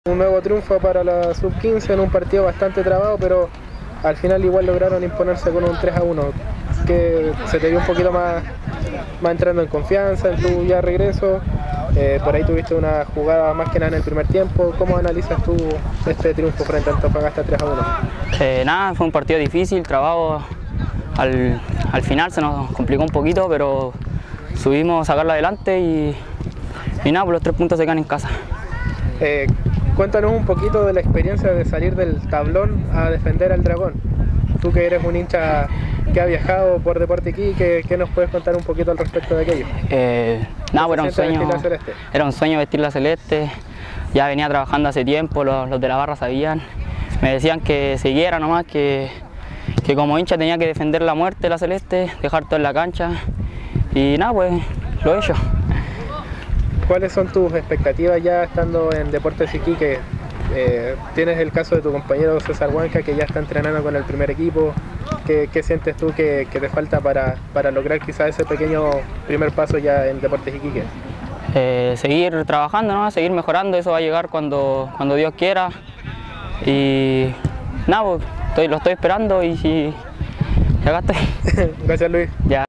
Un nuevo triunfo para la sub-15 en un partido bastante trabado, pero al final igual lograron imponerse con un 3-1, que se te dio un poquito más entrando en confianza en tu ya regreso. Por ahí tuviste una jugada más que nada en el primer tiempo. ¿Cómo analizas tú este triunfo frente a Antofagasta 3-1? Nada, fue un partido difícil, trabado. Al final se nos complicó un poquito, pero subimos a sacarlo adelante y nada, pues los 3 puntos se quedan en casa. Cuéntanos un poquito de la experiencia de salir del tablón a defender al Dragón. Tú que eres un hincha que ha viajado por Deportes Iquique, ¿qué nos puedes contar un poquito al respecto de aquello? Nada, pues era un sueño vestir la celeste. Ya venía trabajando hace tiempo, los de la barra sabían. Me decían que siguiera nomás, que como hincha tenía que defender la muerte de la celeste, dejar todo en la cancha. Y nada, pues lo he hecho. ¿Cuáles son tus expectativas ya estando en Deportes Iquique? Tienes el caso de tu compañero César Huanca, que ya está entrenando con el primer equipo. ¿Qué sientes tú que te falta para lograr quizás ese pequeño primer paso ya en Deportes Iquique? Seguir trabajando, ¿no? Seguir mejorando, eso va a llegar cuando Dios quiera. Y nada, pues, lo estoy esperando y acá estoy. Gracias, Luis. Ya.